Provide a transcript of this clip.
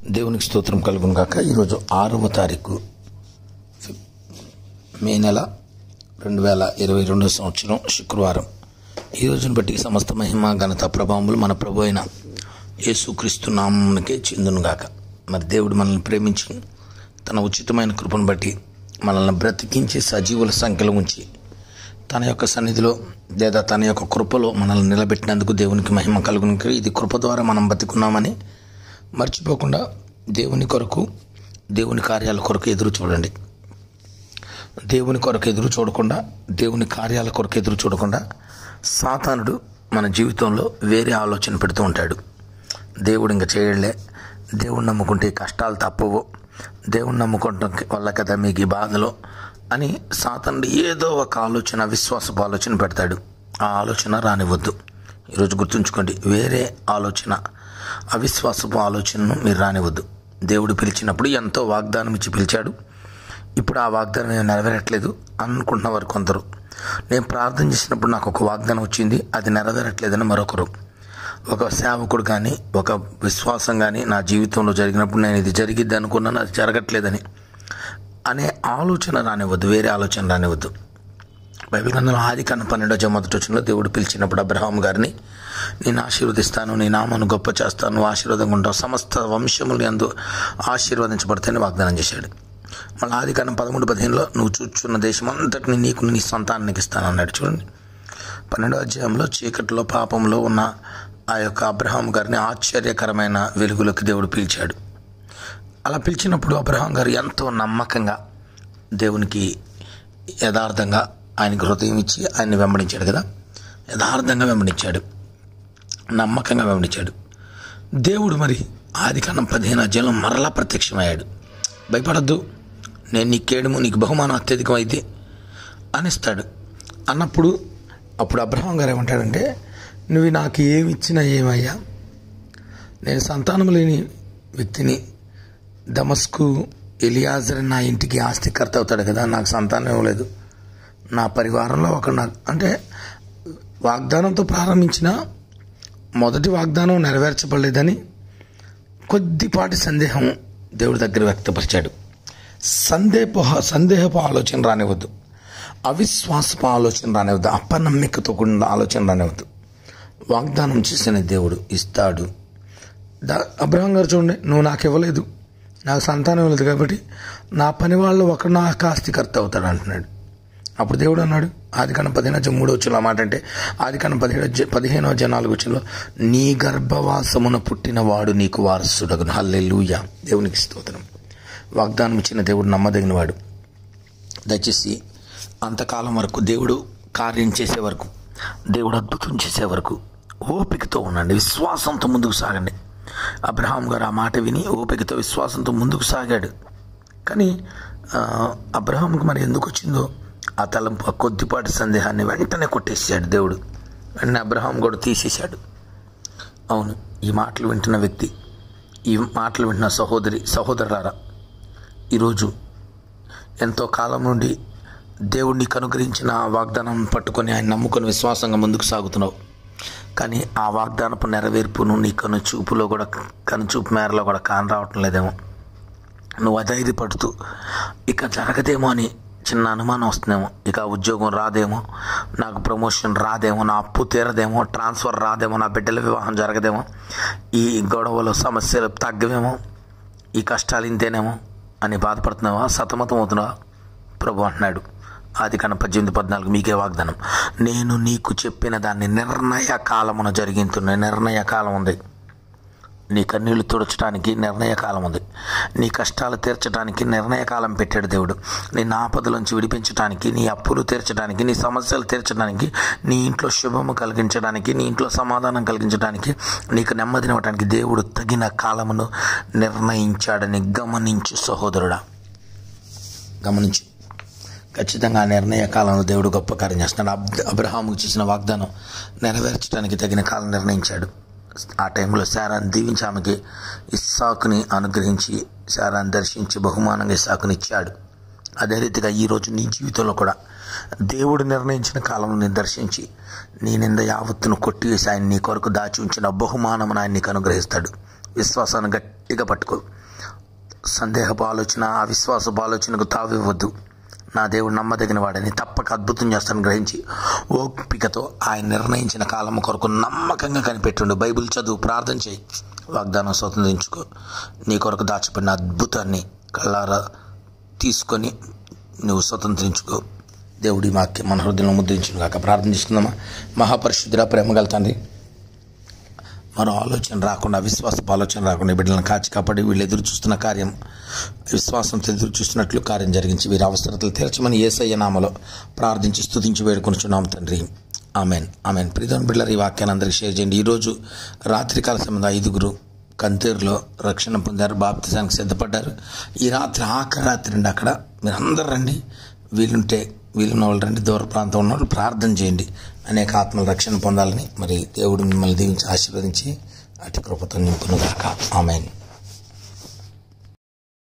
దేవునికి స్తోత్రం కలుగును గాక. ఈరోజు 6వ తారీఖు మే నెల 2022 సంవత్సరం శుక్రవారం. ఈ రోజును బట్టి సమస్త మహిమ ఘనత ప్రభావములు మన ప్రభు అయిన యేసుక్రీస్తు నామమునకే చెందును గాక. మరి దేవుడు మనల్ని ప్రేమించి తన ఉచితమైన కృపను బట్టి మనల్ని బ్రతికించి సజీవుల సంఖ్యలో ఉంచి తన యొక్క సన్నిధిలో లేదా తన యొక్క కృపలో మనల్ని నిలబెట్టినందుకు దేవునికి మహిమ కలుగును. ఇది కృప ద్వారా మనం బతికున్నామని మర్చిపోకుండా దేవుని కొరకు, దేవుని కార్యాల కొరకు ఎదురు చూడండి. దేవుని కొరకు ఎదురు చూడకుండా, దేవుని కార్యాల కొరకు ఎదురు చూడకుండా సాతానుడు మన జీవితంలో వేరే ఆలోచన పెడుతూ ఉంటాడు. దేవుడు ఇంకా చేయలే, దేవుని నమ్ముకుంటే కష్టాలు తప్పవు, దేవుని నమ్ముకోవటం వల్ల కదా మీకు ఈ బాధలో అని సాతానుడు ఏదో ఒక ఆలోచన, విశ్వాసపు ఆలోచన పెడతాడు. ఆ ఆలోచన రానివ్వద్దు. ఈరోజు గుర్తుంచుకోండి, వేరే ఆలోచన, అవిశ్వాసపు ఆలోచనను మీరు రానివ్వద్దు. దేవుడు పిలిచినప్పుడు ఎంతో వాగ్దానం ఇచ్చి పిలిచాడు. ఇప్పుడు ఆ వాగ్దానం ఏమి నెరవేరట్లేదు అనుకుంటున్న వారు కొందరు. నేను ప్రార్థన చేసినప్పుడు నాకు ఒక వాగ్దానం వచ్చింది, అది నెరవేరట్లేదని మరొకరు. ఒక సేవకుడు కానీ, ఒక విశ్వాసం కానీ నా జీవితంలో జరిగినప్పుడు నేను ఇది జరిగిద్ది అనుకున్నాను, అది జరగట్లేదని అనే ఆలోచన రానివ్వద్దు, వేరే ఆలోచన రానివ్వద్దు. బైబిల్ గ్రంథంలో ఆదికాండం 12వ దేవుడు పిలిచినప్పుడు అబ్రహాం గారిని, నేను ఆశీర్వదిస్తాను, నీ నామాను గొప్ప చేస్తాను, నువ్వు ఆశీర్వాదంగా ఉంటావు, సమస్త వంశములు యందు ఆశీర్వదించబడతాయని వాగ్దానం చేశాడు. మళ్ళీ ఆదికాండం 13:15 నువ్వు చూచున్న దేశం అంతటిని నీకు, నీ సంతానానికి ఇస్తాను అన్నాడు. చూడండి, 12వ అధ్యాయంలో చీకటిలో పాపంలో ఉన్న ఆ యొక్క అబ్రహాం గారిని ఆశ్చర్యకరమైన వెలుగులోకి దేవుడు పిలిచాడు. అలా పిలిచినప్పుడు అబ్రహాం గారు ఎంతో నమ్మకంగా దేవునికి యథార్థంగా ఆయనకు హృదయం ఇచ్చి ఆయన్ని వెంబడించాడు కదా. యథార్థంగా వెంబడించాడు, నమ్మకంగా వెంబడించాడు. దేవుడు మరి ఆదికాండం 15వ అధ్యాయంలో మరలా ప్రత్యక్షమయ్యాడు. భయపడద్దు, నేను నీ కేడము, నీకు బహుమానం అత్యధికం అయితే అనిస్తాడు అన్నప్పుడు అప్పుడు అబ్రహాం గారు ఏమంటాడంటే, నువ్వు నాకు ఏమి ఇచ్చినా ఏమయ్యా, నేను సంతానం లేని వ్యక్తిని, దమస్కు ఎలియాజర్ నా ఇంటికి ఆస్తికర్త అవుతాడు కదా, నాకు సంతానం ఇవ్వలేదు, నా పరివారంలో ఒక నాకు అంటే వాగ్దానంతో ప్రారంభించిన మొదటి వాగ్దానం నెరవేర్చబడలేదని కొద్దిపాటి సందేహం దేవుడి దగ్గర వ్యక్తపరిచాడు. సందేహపు ఆలోచన రానివ్వద్దు, అవిశ్వాసపు ఆలోచన రానివ్వద్దు, అపనమ్మికతో కూడిన ఆలోచన రానివ్వద్దు. వాగ్దానం చేసిన దేవుడు ఇస్తాడు. అబ్రహాం గారు చూడండి, నువ్వు నాకు ఇవ్వలేదు, నాకు సంతానం ఇవ్వలేదు కాబట్టి నా పని వాళ్ళు ఒకరు నాకు ఆస్తికర్త అవుతాడు అంటున్నాడు. అప్పుడు దేవుడు అన్నాడు, ఆదికాండం 15:3 మాట అంటే ఆదికాండం 15:4 నీ గర్భవాసమున పుట్టిన వాడు నీకు వారసుడగును. హల్లెలూయా, దేవునికి స్తోత్రం. వాగ్దానం ఇచ్చిన దేవుడు నమ్మదగిన వాడు. దయచేసి అంతకాలం వరకు దేవుడు కార్యం చేసే వరకు, దేవుడు అద్భుతం చేసే వరకు ఓపికతో ఉండండి, విశ్వాసంతో ముందుకు సాగండి. అబ్రహాం గారు ఆ మాట విని ఓపికతో, విశ్వాసంతో ముందుకు సాగాడు. కానీ అబ్రహాంకి మరి ఎందుకు వచ్చిందో ఆ తలంపు, ఆ కొద్దిపాటి సందేహాన్ని వెంటనే కొట్టేసాడు దేవుడు. వెంటనే అబ్రహాం కూడా తీసేశాడు. అవును, ఈ మాటలు వింటున్న వ్యక్తి, ఈ మాటలు వింటున్న సహోదరులారా, ఈరోజు ఎంతో కాలం నుండి దేవుడు నీకు అనుగ్రహించిన వాగ్దానం పట్టుకొని ఆయన నమ్ముకొని విశ్వాసంగా ముందుకు సాగుతున్నావు. కానీ ఆ వాగ్దానపు నెరవేర్పును నీ కనుచూపు మేరలో కూడా కానరావటం లేదేమో. నువ్వు అధైర్యపడుతూ ఇక జరగదేమో అని చిన్న అనుమానం వస్తుందేమో, ఇక ఉద్యోగం రాదేమో, నాకు ప్రమోషన్ రాదేమో, నా అప్పు తీరదేమో, ట్రాన్స్ఫర్ రాదేమో, నా బిడ్డల వివాహం జరగదేమో, ఈ గొడవలు సమస్యలు తగ్గవేమో, ఈ కష్టాలు ఇంతేనేమో అని బాధపడుతున్నావా, సతమతం అవుతున్నావా? ప్రభు అంటున్నాడు ఆదికాండం 18:14 మీకే వాగ్దానం, నేను నీకు చెప్పిన దాన్ని నిర్ణయ కాలమున జరిగించున్న. నిర్ణయ కాలం ఉంది. నీ కన్నీళ్లు తుడచడానికి నిర్ణయ కాలం ఉంది. నీ కష్టాలు తీర్చడానికి నిర్ణయ కాలం పెట్టాడు దేవుడు. నీ ఆపదలోంచి విడిపించడానికి, నీ అప్పులు తీర్చడానికి, నీ సమస్యలు తీర్చడానికి, నీ ఇంట్లో శుభము కలిగించడానికి, నీ ఇంట్లో సమాధానం కలిగించడానికి, నీకు నెమ్మదినివ్వడానికి దేవుడు తగిన కాలమును నిర్ణయించాడని గమనించు సహోదరుడా, గమనించు. ఖచ్చితంగా ఆ నిర్ణయ కాలంలో దేవుడు గొప్ప కార్యం చేస్తున్నాడు. అబ్రహాముకు చేసిన వాగ్దానం నెరవేర్చడానికి తగిన కాలం నిర్ణయించాడు. ఆ టైంలో శారాను దీవించి ఆమెకి ఇస్సాకుని అనుగ్రహించి, శారాను దర్శించి బహుమానంగా ఇస్సాకుని ఇచ్చాడు. అదే రీతిగా ఈరోజు నీ జీవితంలో కూడా దేవుడు నిర్ణయించిన కాలంలో నేను దర్శించి నీ నింద యావత్తును కొట్టివేసి ఆయన నీ కొరకు దాచి ఉంచిన బహుమానమును ఆయన నీకు అనుగ్రహిస్తాడు. విశ్వాసాన్ని గట్టిగా పట్టుకో. సందేహపు ఆలోచన, అవిశ్వాసపు ఆలోచనకు తావివ్వద్దు. నా దేవుడు నమ్మదగిన వాడని, తప్పక అద్భుతం చేస్తాను గ్రహించి ఓపికతో ఆయన నిర్ణయించిన కాలం కొరకు నమ్మకంగా కనిపెట్టుండు. బైబిల్ చదువు, ప్రార్థన చేయి, వాగ్దానం స్వతంత్రించుకో. నీ కొరకు దాచిపడిన అద్భుతాన్ని కళ్ళారా తీసుకొని నువ్వు స్వతంత్రించుకో. దేవుడి వాక్యం మన హృదయంలో ముద్రించును గాక. ప్రార్థన చేసుకుందామా. మహాపరిశుద్ధుడా, ప్రేమగల తండ్రి, మరో ఆలోచన రాకుండా, విశ్వాసపు ఆలోచన రాకుండా బిడ్డలను కాచి కాపాడి వీళ్ళు ఎదురు చూస్తున్న కార్యం విశ్వాసంతో ఎదురు చూస్తున్నట్లు కార్యం జరిగించి వీరి అవసరతలు తీర్చమని యేసయ్య నామములో ప్రార్థించి స్తుతించి వేడుకొనుచున్నాం తండ్రి. Amen, amen. ప్రియమైన బిడ్డలారా, ఈ వాక్యాన్ని అందరికీ షేర్ చేయండి. ఈరోజు రాత్రికాల సమయంలో 5 కంతేరులో రక్షణ పొందారు, బాప్తిజానికి సిద్ధపడ్డారు. ఈ రాత్రి ఆఖరి రాత్రి అండి. అక్కడ మీరు అందరు రండి, వీలున్న వాళ్ళు రండి, దూర ప్రాంతం ఉన్న వాళ్ళు ప్రార్థన చేయండి. అనేక ఆత్మల రక్షణ పొందాలని మరి దేవుడు మిమ్మల్ని దీవించి ఆశీర్వదించి అటు కృపతో నింపునుగాక. ఆమెన్.